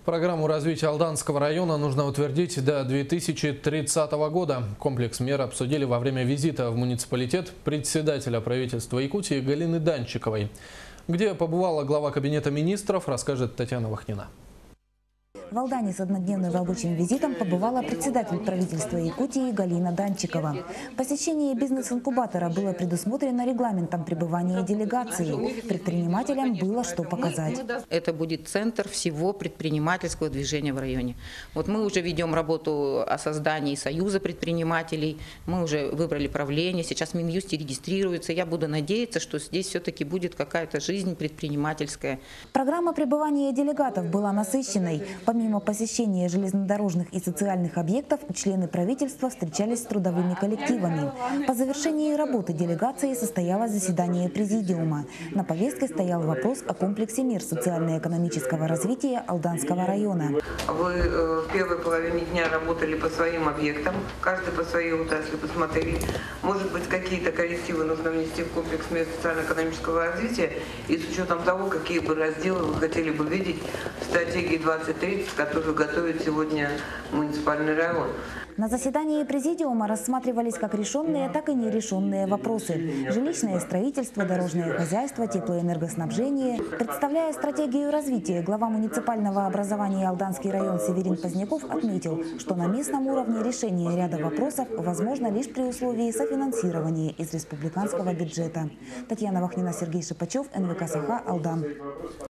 Программу развития Алданского района нужно утвердить до 2030 года. Комплекс мер обсудили во время визита в муниципалитет председателя правительства Якутии Галины Данчиковой. Где побывала глава кабинета министров, расскажет Татьяна Вахнина. В Алдане с однодневным рабочим визитом побывала председатель правительства Якутии Галина Данчикова. Посещение бизнес-инкубатора было предусмотрено регламентом пребывания делегации. Предпринимателям было что показать. Это будет центр всего предпринимательского движения в районе. Вот мы уже ведем работу о создании союза предпринимателей, мы уже выбрали правление, сейчас в Минюсте регистрируется. Я буду надеяться, что здесь все-таки будет какая-то жизнь предпринимательская. Программа пребывания делегатов была насыщенной. Помимо посещения железнодорожных и социальных объектов, члены правительства встречались с трудовыми коллективами. По завершении работы делегации состоялось заседание президиума. На повестке стоял вопрос о комплексе мер социально-экономического развития Алданского района. Вы в первой половине дня работали по своим объектам, каждый по своей отрасли посмотрели. Может быть, какие-то коррективы нужно внести в комплекс мер социально-экономического развития, и с учетом того, какие бы разделы вы хотели бы видеть в стратегии 2030, которую готовит сегодня муниципальный район. На заседании президиума рассматривались как решенные, так и нерешенные вопросы. Жилищное строительство, дорожное хозяйство, теплоэнергоснабжение. Представляя стратегию развития, глава муниципального образования Алданский район Северин Поздняков отметил, что на местном уровне решение ряда вопросов возможно лишь при условии софинансирования из республиканского бюджета. Татьяна Вахнина, Сергей Шипачев, НВК Саха, Алдан.